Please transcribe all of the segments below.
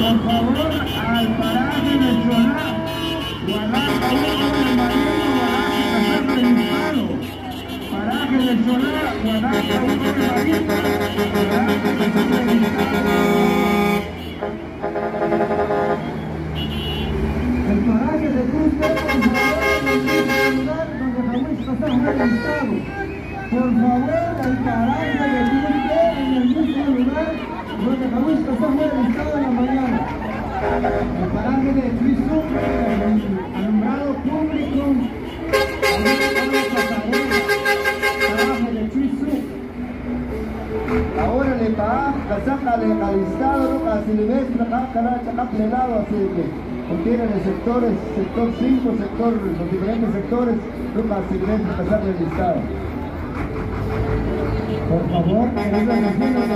Por favor, al paraje de Cholá, Guanaca 1 de Mariano, Guanaca, Casar del Estado. Paraje de Cholá, Guanaca 1 de Mariano, Guanaca, Casar del Estado. El paraje de Cruz Seco, por favor, en el mismo lugar donde Jahuisca está registrado. Por favor, el paraje de Cruz Seco, en el mismo lugar donde Jahuisca está registrado en la mañana. El paraje de Chuizú, el alumbrado público, paraje de Chuizú. Ahora le va a sacar legalizado, a Silvestre, a plenado, así que contienen los sectores, sector 5, los diferentes sectores, a Silvestre, a sacar el listado. Por favor, queridos vecinos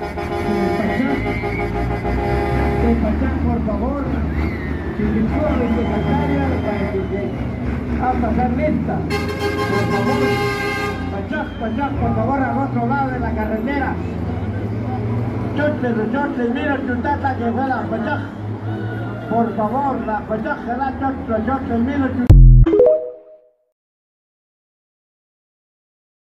de Pachá, por favor, si virtúa de secretaria para que a pasar lista. Por favor, Pachá, por favor, al otro lado de la carretera. Chote, mira tu tata que fue la Pachá. Por favor, la Pachá, la chote, mira tu